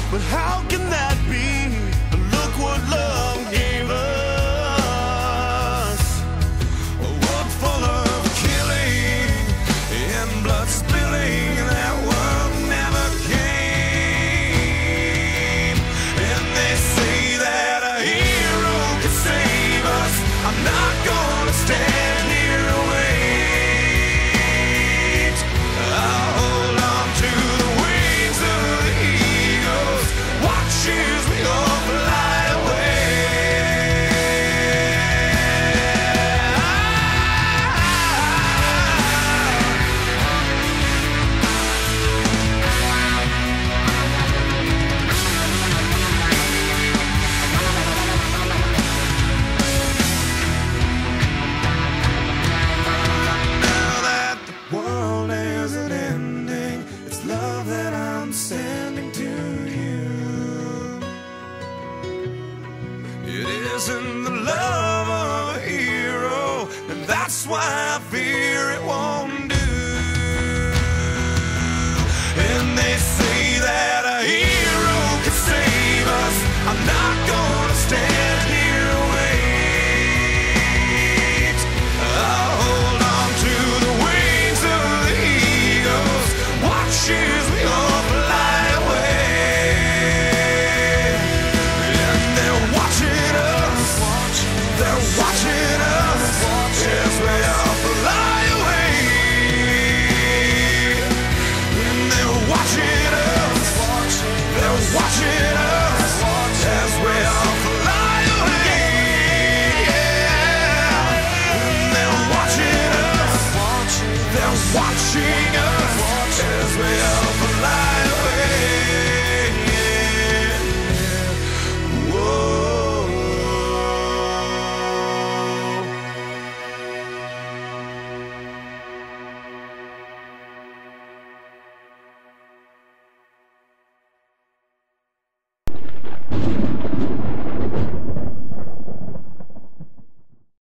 But how can that be? Look what love gave us. A world full of killing and blood spilling. That world never came. And they say that a hero can save us. I'm not gonna stand here and wait. I'll hold on to the wings of the eagles. Watch as we all fly away. Now that the world isn't ending, it's love that I'm sending to you. It isn't the love of a hero, and that's why I fear it won't do. And they say that a hero can save us. I'm not gonna stand here and wait. I'll hold on to the wings of the eagles. Watch as we all fly away. And they're watching us. They're watching us as we all fly away. And they're watching us. They're watching us as we all fly away. Yeah. And they're watching us. They're watching us as we all fly away. Whoa.